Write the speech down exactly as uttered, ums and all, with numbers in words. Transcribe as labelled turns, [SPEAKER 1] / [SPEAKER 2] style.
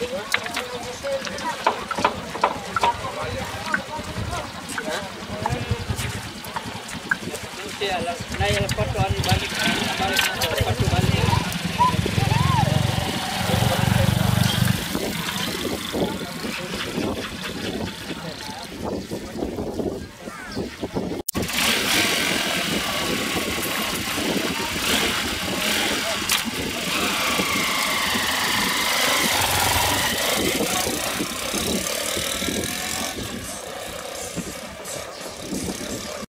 [SPEAKER 1] Nanti alas, naik lepas tu hari balik, balik lepas tu balik.